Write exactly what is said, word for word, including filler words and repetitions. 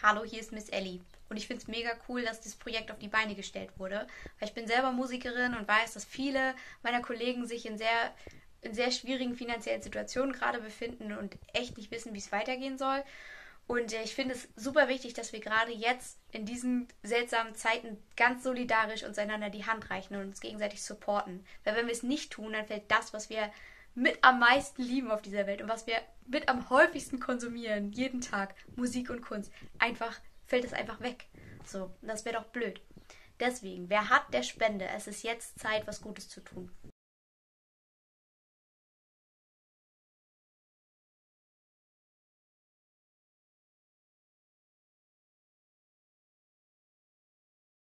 hallo, hier ist Miss Ellie. Und ich finde es mega cool, dass dieses Projekt auf die Beine gestellt wurde. Weil ich bin selber Musikerin und weiß, dass viele meiner Kollegen sich in sehr, in sehr schwierigen finanziellen Situationen gerade befinden und echt nicht wissen, wie es weitergehen soll. Und äh, ich finde es super wichtig, dass wir gerade jetzt in diesen seltsamen Zeiten ganz solidarisch uns einander die Hand reichen und uns gegenseitig supporten. Weil wenn wir es nicht tun, dann fällt das, was wir mit am meisten lieben auf dieser Welt und was wir mit am häufigsten konsumieren, jeden Tag, Musik und Kunst, einfach, fällt es einfach weg. So, das wäre doch blöd. Deswegen, wer hat, der spende. Es ist jetzt Zeit, was Gutes zu tun.